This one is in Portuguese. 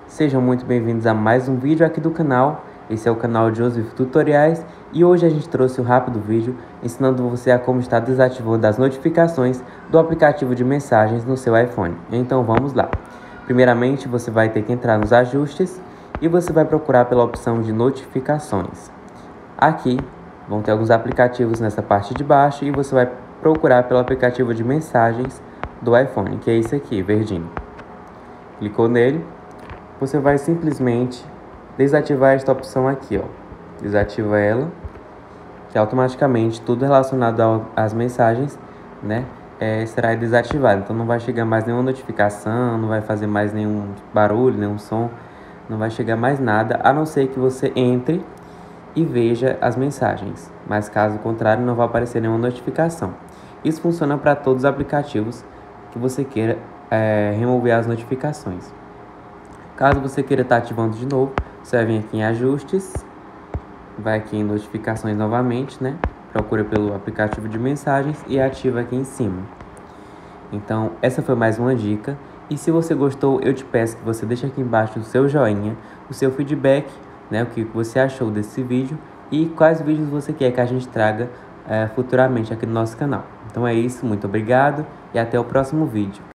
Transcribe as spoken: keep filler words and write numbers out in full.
Sejam muito bem-vindos a mais um vídeo aqui do canal. Esse é o canal Joseph Tutoriais e hoje a gente trouxe um rápido vídeo ensinando você a como estar desativando as notificações do aplicativo de mensagens no seu iPhone. Então vamos lá. Primeiramente você vai ter que entrar nos ajustes e você vai procurar pela opção de notificações. Aqui vão ter alguns aplicativos nessa parte de baixo e você vai procurar pelo aplicativo de mensagens do iPhone, que é esse aqui, verdinho. Clicou nele, você vai simplesmente desativar esta opção aqui, ó. Desativa ela, que automaticamente tudo relacionado ao, às mensagens, né, é, será desativado. Então não vai chegar mais nenhuma notificação, não vai fazer mais nenhum barulho, nenhum som, não vai chegar mais nada, a não ser que você entre e veja as mensagens. Mas caso contrário, não vai aparecer nenhuma notificação. Isso funciona para todos os aplicativos que você queira é, remover as notificações. Caso você queira estar ativando de novo, você vai vir aqui em ajustes, vai aqui em notificações novamente, né? Procura pelo aplicativo de mensagens e ativa aqui em cima. Então, essa foi mais uma dica. E se você gostou, eu te peço que você deixe aqui embaixo o seu joinha, o seu feedback, né? O que você achou desse vídeo e quais vídeos você quer que a gente traga é, futuramente aqui no nosso canal. Então é isso, muito obrigado e até o próximo vídeo.